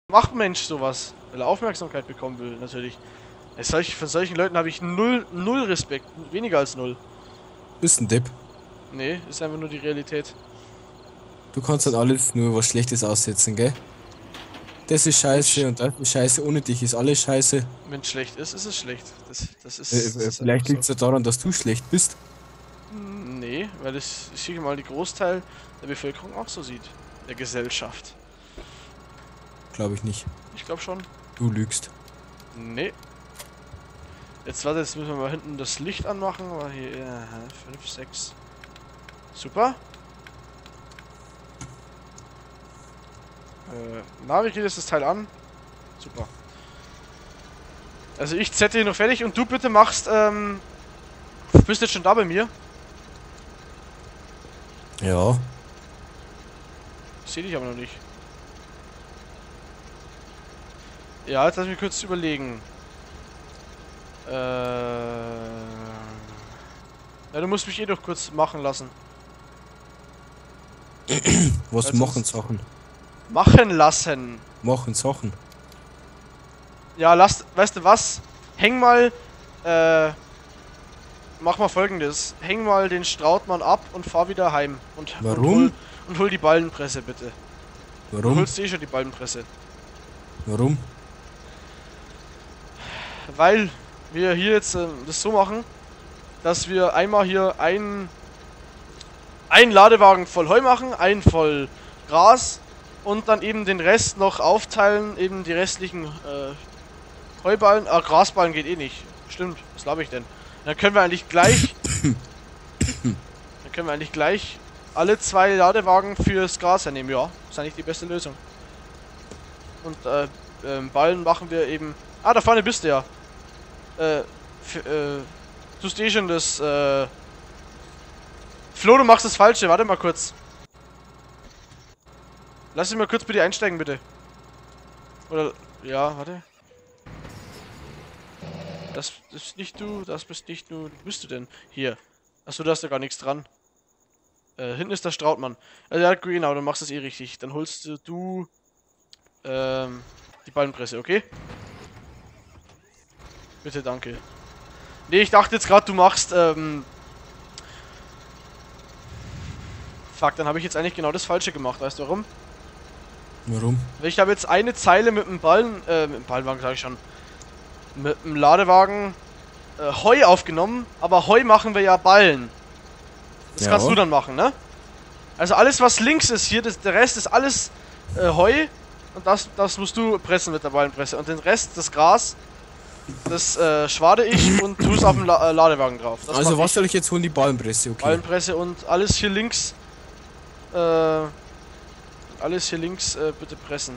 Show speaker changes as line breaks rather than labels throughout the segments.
macht ein Mensch sowas? Weil er Aufmerksamkeit bekommen will, natürlich. Von solchen Leuten habe ich null Respekt. Weniger als null.
Bist ein Depp.
Nee, ist einfach nur die Realität.
Du kannst dann alles nur was Schlechtes aussetzen, gell? Das ist scheiße und das ist scheiße, ohne dich ist alles scheiße.
Wenn es schlecht ist, ist es schlecht. Das ist einfach
Vielleicht
so.
liegt es ja daran, dass du schlecht bist.
Nee, weil ich schicke mal die Großteil der Bevölkerung auch so sieht. Der Gesellschaft.
Glaube ich nicht.
Ich glaube schon.
Du lügst.
Nee. Jetzt warte, jetzt müssen wir mal hinten das Licht anmachen. Aber hier, 5, 6. Super. Na, wie geht jetzt das Teil an? Super. Also ich zette hier noch fertig und du bitte machst, bist jetzt schon da bei mir?
Ja.
Ich sehe dich aber noch nicht. Ja, jetzt lass mich kurz überlegen. Ja, du musst mich eh doch kurz machen lassen.
Was
Also
machen Sachen?
Machen lassen.
Machen Sachen.
Ja, weißt du was? Häng mal, mach mal Folgendes. Häng mal den Strautmann ab und fahr wieder heim.
Warum?
Und hol die Ballenpresse, bitte. Du
Warum?
holst eh schon die Ballenpresse.
Warum?
Weil wir hier jetzt das so machen, dass wir einmal hier einen Ladewagen voll Heu machen, einen voll Gras und dann eben den Rest noch aufteilen, eben die restlichen Heuballen, Grasballen geht eh nicht. Stimmt, was glaube ich denn? Dann können wir eigentlich gleich alle 2 Ladewagen fürs Gras hernehmen, ja. Das ist eigentlich die beste Lösung. Und Ballen machen wir eben. Ah, da vorne bist du ja. Tust eh schon das, Flo, du machst das Falsche, warte mal kurz. Lass mich mal kurz bitte einsteigen, bitte. Oder, ja, warte. Das ist nicht du, das bist nicht du. Wo bist du denn? Hier. Achso, da hast du gar nichts dran. Hinten ist der Strautmann. Also, ja, genau, dann machst du es eh richtig. Dann holst du, die Ballenpresse, okay? Bitte, danke. Nee, ich dachte jetzt gerade, du machst, Fuck, dann habe ich jetzt eigentlich genau das Falsche gemacht, weißt du warum?
Warum?
Weil ich habe jetzt eine Zeile mit dem Ballenwagen sage ich schon, mit dem Ladewagen Heu aufgenommen, aber Heu machen wir ja Ballen. Das
Ja.
kannst du dann machen, ne? Also alles, was links ist hier, der Rest ist alles Heu und das musst du pressen mit der Ballenpresse. Und den Rest, das Gras, das schwade ich und tue es auf dem Ladewagen drauf. Das
Also
mach
was
ich.
soll ich jetzt holen? Die Ballenpresse, okay.
Ballenpresse und alles hier links, bitte pressen.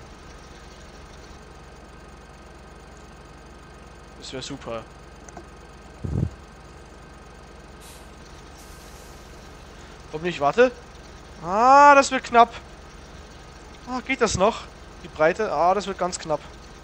Das wäre super. Komm nicht, warte. Ah, das wird knapp. Ah, geht das noch? Die Breite? Ah, das wird ganz knapp.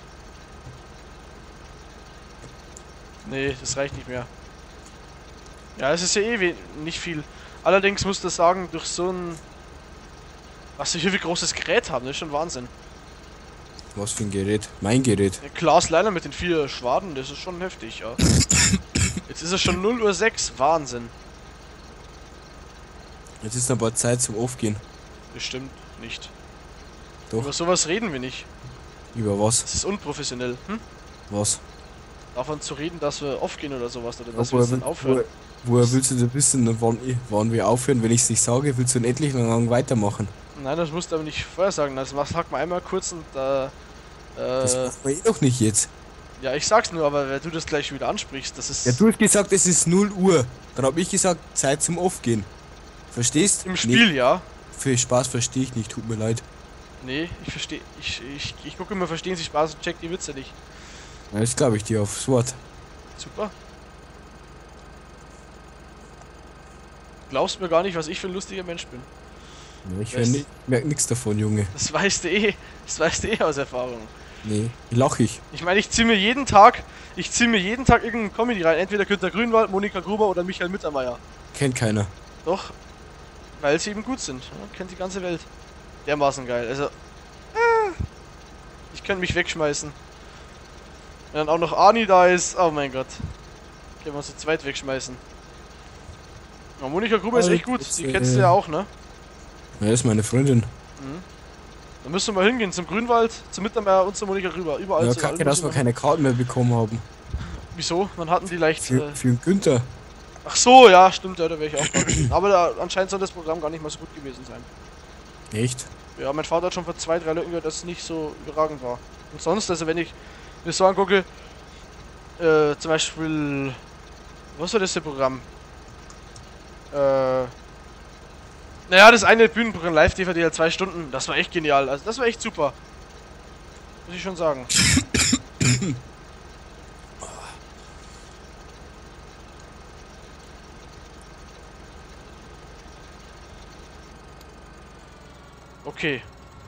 Nee, das reicht nicht mehr. Ja, es ist ja eh nicht viel. Allerdings musst du sagen, durch so ein... Was wir hier für großes Gerät haben, das ist schon Wahnsinn.
Was für ein Gerät? Mein Gerät.
Der Klaas Leiner mit den 4 Schwaden, das ist schon heftig, ja. Jetzt ist es schon 0:06 Uhr, Wahnsinn.
Jetzt ist aber Zeit zum Aufgehen.
Bestimmt nicht.
Doch.
Über sowas reden wir nicht.
Über was?
Das ist unprofessionell. Hm?
Was?
Davon zu reden, dass wir aufgehen oder sowas, oder dass wir jetzt dann aufhören.
Woher willst du denn wissen, wann wir aufhören? Wenn ich es nicht sage, willst du endlich lang weitermachen?
Nein, das musst du aber nicht vorher sagen. Das sagt man einmal kurz und
Das machen wir eh doch nicht jetzt.
ja, ich sag's nur, aber wenn du das gleich wieder ansprichst, das ist...
Ja, du hast gesagt, es ist 0 Uhr. Dann habe ich gesagt, Zeit zum Aufgehen. Verstehst?
Im Spiel,
Nee,
ja.
für Spaß verstehe ich nicht, tut mir leid.
Nee, ich verstehe... Ich gucke immer, verstehen Sie Spaß und check die Witze nicht.
Ja, das glaube ich dir aufs Wort.
Super. Glaubst mir gar nicht, was ich für ein lustiger Mensch bin.
Ja, ich
Weißt-
merke nichts davon, Junge.
Das weißt du eh. Das weißt du eh aus Erfahrung.
Nee, lach ich.
Ich meine, ich ziehe mir jeden Tag irgendeinen Comedy rein. Entweder Günter Grünwald, Monika Gruber oder Michael Mittermeier.
Kennt keiner.
Doch. Weil sie eben gut sind. Ja, kennt die ganze Welt. Dermaßen geil. Also. Ich könnte mich wegschmeißen. Wenn dann auch noch Arni da ist. Oh mein Gott. Können wir uns zu zweit wegschmeißen. Oh, Monika Gruber ist echt gut. Die kennst du ja auch, ne?
Ja, ist meine Freundin.
Mhm. Da müssen wir mal hingehen, zum Grünwald, zum Mittermeier und zur Monika Gruber. Überall.
Ja, kacke, dass wir keine Karten mehr bekommen haben.
Wieso? Wann hatten die leicht...
Für den Günther.
Ach so, ja, stimmt, ja, da wäre ich auch dran. Aber da, anscheinend soll das Programm gar nicht mal so gut gewesen sein.
Echt?
Ja, mein Vater hat schon vor 2, 3 Leuten gehört, dass es nicht so überragend war. Und sonst, also wenn ich mir so angucke, zum Beispiel... Was war das für Programm? Naja, das eine Bühnenprogramm Live-DVD halt 2 Stunden, das war echt genial. Also das war echt super. Muss ich schon sagen. Okay.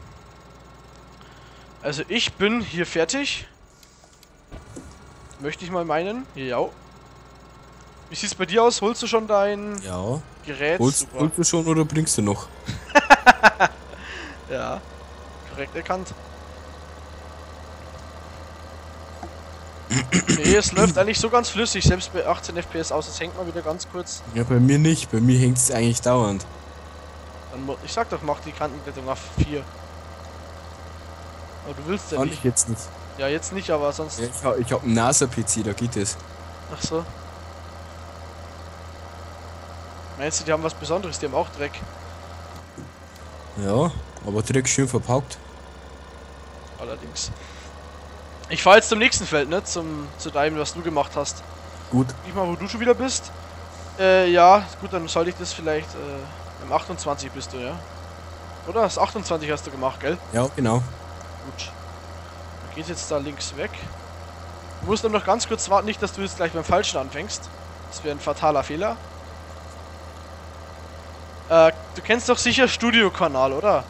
Also ich bin hier fertig. Möchte ich mal meinen. Ja. Wie sieht's bei dir aus? Holst du schon dein Gerät?
Holst du schon oder bringst du noch?
Ja. Korrekt erkannt. Nee, es läuft eigentlich so ganz flüssig, selbst bei 18 FPS aus. Es hängt mal wieder ganz kurz.
Ja, bei mir nicht. Bei mir hängt es eigentlich dauernd.
Dann, ich sag doch, mach die Kantenblätterung auf 4. Aber du willst ja
Kann
nicht.
ich jetzt nicht.
Ja, jetzt nicht, aber sonst...
Ja, ich hab einen NASA-PC, da geht es.
Ach so. Meinst du, die haben was Besonderes? Die haben auch Dreck.
Ja, aber Dreck schön verpackt.
Allerdings. Ich fahr jetzt zum nächsten Feld, ne? Zu deinem, was du gemacht hast.
Gut.
Ich mal, wo du schon wieder bist. Ja, gut, dann sollte ich das vielleicht... im 28 bist du, ja? Oder? Das 28 hast du gemacht, gell?
Ja, genau.
Gut. Dann geht's jetzt da links weg. Du musst nur noch ganz kurz warten, nicht, dass du jetzt gleich beim Falschen anfängst. Das wäre ein fataler Fehler. Du kennst doch sicher Studiokanal, oder?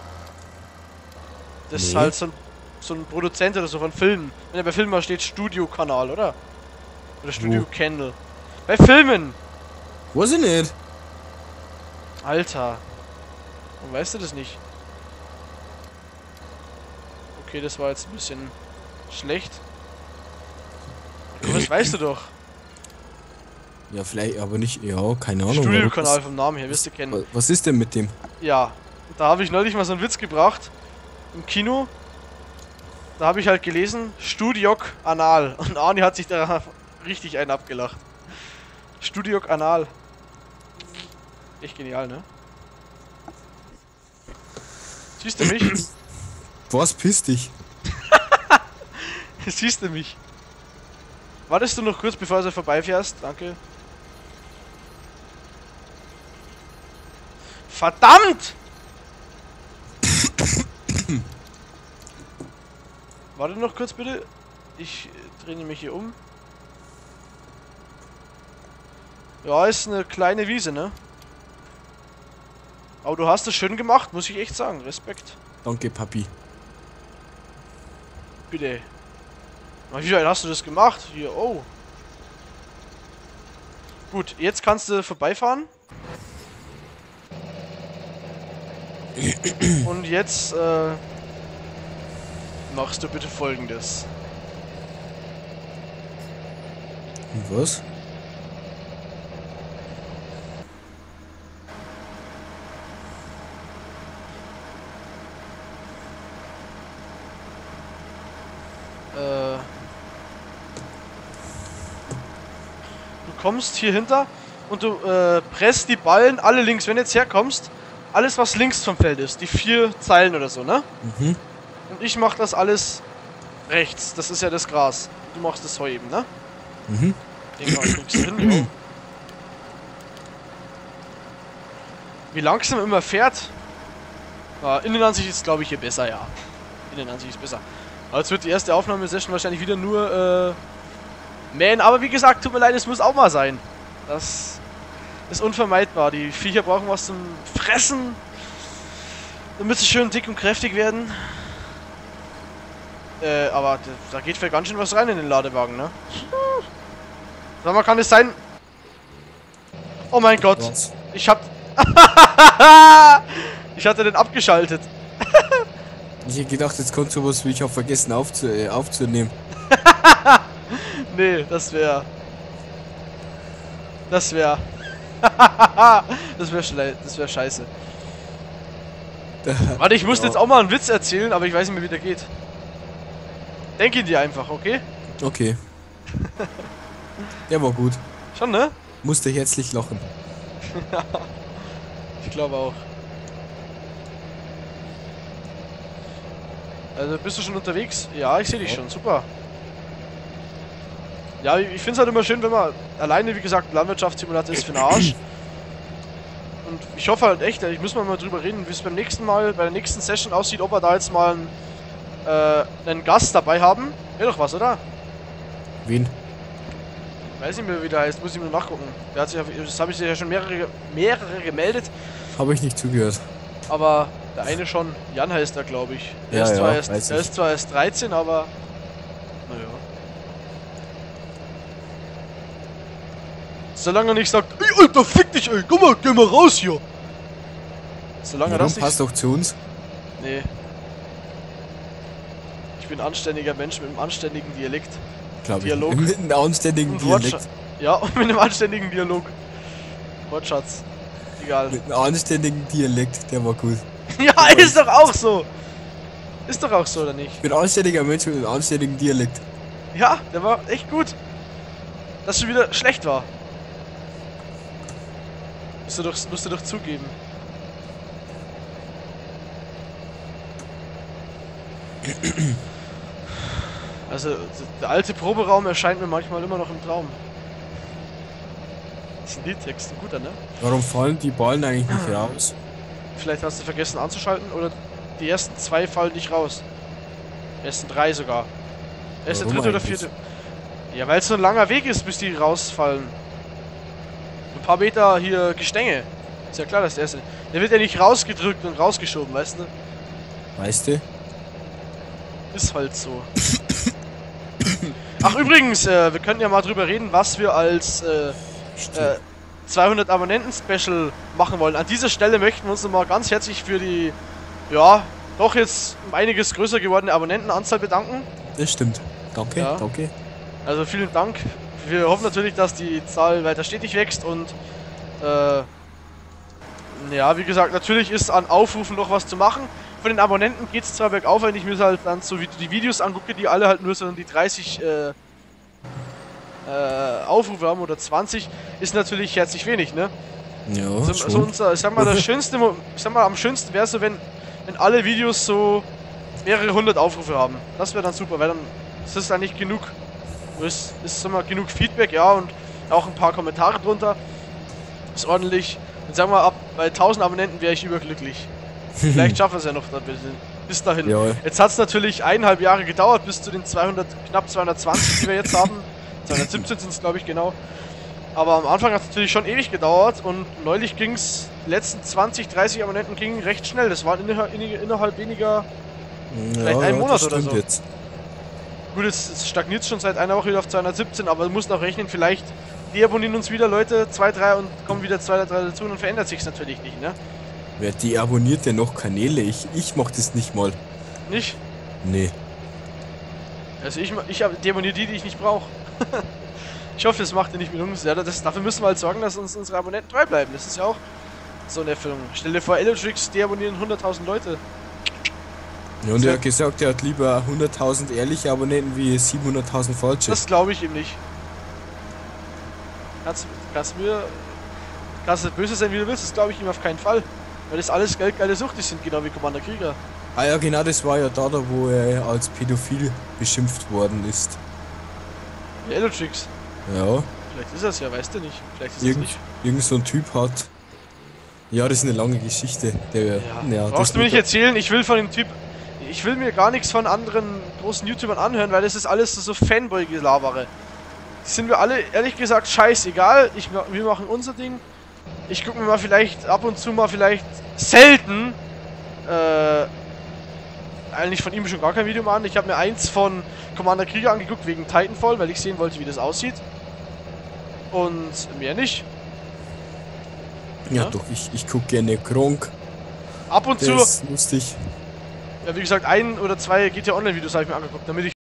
Das ist halt so ein Produzent oder so von Filmen. Wenn er bei Filmen mal steht, Studiokanal, oder? Oder Studio Channel. Bei Filmen!
Weiß ich nicht.
Alter. Warum weißt du das nicht? Okay, das war jetzt ein bisschen schlecht. Aber das weißt du doch.
Ja, vielleicht, aber nicht, ja, keine Ahnung.
Studiokanal vom Namen her, wirst du kennen.
Was ist denn mit dem?
Ja, da habe ich neulich mal so einen Witz gebracht. Im Kino. Da habe ich halt gelesen, Studiok Anal. Und Arni hat sich da richtig einen abgelacht. Studiok Anal. Echt genial, ne? Siehst du mich?
Was, piss dich?
Siehst du mich? Wartest du noch kurz, bevor du vorbeifährst? Danke. Verdammt! Warte noch kurz bitte. Ich drehe mich hier um. Ja, ist eine kleine Wiese, ne? Aber du hast es schön gemacht, muss ich echt sagen. Respekt.
Danke, Papi.
Bitte. Wie weit hast du das gemacht? Hier, oh. Gut, jetzt kannst du vorbeifahren. Und jetzt machst du bitte Folgendes.
Und was?
Du kommst hier hinter und du presst die Ballen alle links. Wenn du jetzt herkommst, alles was links vom Feld ist, die 4 Zeilen oder so, ne?
Mhm.
Und ich mach das alles rechts. Das ist ja das Gras. Du machst das Heu eben, ne?
Mhm.
Den mal kriegst du hin, jo. Wie langsam immer fährt. Innenansicht ist, glaube ich, hier besser, ja. Innenansicht ist besser. Aber jetzt wird die erste Aufnahmesession wahrscheinlich wieder nur mähen. Aber wie gesagt, tut mir leid, es muss auch mal sein. Das ist unvermeidbar. Die Viecher brauchen was zum Fressen, damit sie schön dick und kräftig werden. Aber da geht für ganz schön was rein in den Ladewagen, ne? Sag mal, kann es sein? Oh mein Gott.
Was?
Ich hab... ich hatte den abgeschaltet.
Ich hätte gedacht, jetzt kommt sowas wie ich habe vergessen aufzunehmen.
Nee, das wäre... Das wäre... das wäre scheiße. Warte, ich musste jetzt auch mal einen Witz erzählen, aber ich weiß nicht mehr, wie der geht. Denk ihn dir einfach, okay?
Okay. Der war gut.
Schon, ne?
Musste herzlich lachen.
Ich glaube auch. Also, bist du schon unterwegs? Ja, ich sehe dich schon. Super. Ja, ich finde es halt immer schön, wenn man alleine, wie gesagt, Landwirtschaftssimulator ist für den Arsch. Und ich hoffe halt echt, ich muss mal drüber reden, wie es beim nächsten Mal, bei der nächsten Session aussieht, ob wir da jetzt mal einen Gast dabei haben. Wäre doch was, oder?
Wen?
Weiß nicht mehr, wie der heißt, muss ich mir nachgucken. Der hat sich, das habe ich ja schon mehrere gemeldet.
Habe ich nicht zugehört.
Aber der eine schon, Jan heißt er, glaube ich. Der ist zwar erst 13, aber naja. Solange er nicht sagt, ey Alter, fick dich, ey, guck mal, geh mal raus hier. Solange
Warum
das nicht...
passt doch zu uns?
Nee. Ich bin ein anständiger Mensch mit einem anständigen Dialekt.
Glaube ich.
Dialog.
Mit einem anständigen Dialekt.
Ja, und mit einem anständigen Dialog. Wortschatz. Egal.
Mit einem anständigen Dialekt, der war gut.
Ja, ist doch auch so. Ist doch auch so, oder nicht?
Ich bin ein anständiger Mensch mit einem anständigen Dialekt.
Ja, der war echt gut. Dass schon wieder schlecht war. Musst du doch zugeben. Also, der alte Proberaum erscheint mir manchmal immer noch im Traum. Das ist ein Liedtext, ein guter, ne?
Warum fallen die Ballen eigentlich nicht raus?
Vielleicht hast du vergessen anzuschalten oder die ersten 2 fallen nicht raus. Die ersten 3 sogar. Erst der
Warum
3. oder
eigentlich?
4. Ja, weil es so ein langer Weg ist, bis die rausfallen. Ein paar Meter hier Gestänge. Ist ja klar, dass der erste. Der wird ja nicht rausgedrückt und rausgeschoben, weißt du?
Weißt du?
Ist halt so. Ach übrigens, wir können ja mal drüber reden, was wir als 200 Abonnenten-Special machen wollen. An dieser Stelle möchten wir uns nochmal ganz herzlich für die, ja, doch jetzt um einiges größer gewordene Abonnentenanzahl bedanken.
Das stimmt. Danke,
Ja.
danke.
Also vielen Dank. Wir hoffen natürlich, dass die Zahl weiter stetig wächst und ja, wie gesagt, natürlich ist an Aufrufen noch was zu machen. Von den Abonnenten geht es zwar bergauf, wenn ich mir halt dann so wie die Videos angucke, die alle halt nur so die 30 Aufrufe haben oder 20, ist natürlich herzlich wenig, ne?
Ja,
Also unser, ich sag mal, am schönsten wäre so, wenn alle Videos so mehrere hundert Aufrufe haben. Das wäre dann super, weil dann ist das eigentlich genug. Ist immer genug Feedback, ja, und auch ein paar Kommentare drunter. Ist ordentlich. Und sagen wir, bei 1000 Abonnenten wäre ich überglücklich. Vielleicht schaffen wir es ja noch bis dahin.
Ja.
Jetzt hat es natürlich 1,5 Jahre gedauert, bis zu den 200, knapp 220, die wir jetzt haben. 217 sind es, glaube ich, genau. Aber am Anfang hat es natürlich schon ewig gedauert und neulich ging es, die letzten 20, 30 Abonnenten gingen recht schnell. Das waren innerhalb weniger, vielleicht einen Monat oder so.
Jetzt.
Gut, es stagniert schon seit einer Woche wieder auf 217, aber du musst noch rechnen, vielleicht deabonnieren uns wieder Leute, 2, 3 und kommen wieder 2 oder 3 dazu und dann verändert sich es natürlich nicht, ne?
Wer deabonniert denn noch Kanäle? Ich mach das nicht mal.
Nicht?
Nee.
Also ich deabonniere die ich nicht brauche. Ich hoffe, das macht ihr nicht mit uns. Ja, dafür müssen wir halt sorgen, dass uns unsere Abonnenten treu bleiben. Das ist ja auch so eine Erfüllung. Stell dir vor, Elotrix deabonnieren 100.000 Leute.
Ja, und er hat gesagt, er hat lieber 100.000 ehrliche Abonnenten wie 700.000 falsche.
Das glaube ich ihm nicht. Kannst du böse sein, wie du willst, das glaube ich ihm auf keinen Fall. Weil das alles geldgeile Suchtis sind, genau wie Commander Krieger.
Ah ja, genau, das war ja da, wo er als pädophil beschimpft worden ist.
Der Elotrix.
Ja.
Vielleicht ist er es ja, weißt du nicht. Vielleicht ist es nicht.
Irgend so ein Typ hat. Ja, das ist eine lange Geschichte.
Brauchst du mir nicht erzählen, ich will von dem Typ. Ich will mir gar nichts von anderen großen YouTubern anhören, weil das ist alles so Fanboy-Gelabere. Die sind wir alle, ehrlich gesagt, scheißegal. Wir machen unser Ding. Ich gucke mir mal vielleicht ab und zu mal selten eigentlich von ihm schon gar kein Video mehr an. Ich habe mir eins von Commander Krieger angeguckt wegen Titanfall, weil ich sehen wollte, wie das aussieht. Und mehr nicht.
Ja, doch, ich gucke gerne Kronk.
Ab und zu.
Das ist lustig.
Ja, wie gesagt, ein oder zwei GTA Online Videos habe ich mir angeguckt, damit ich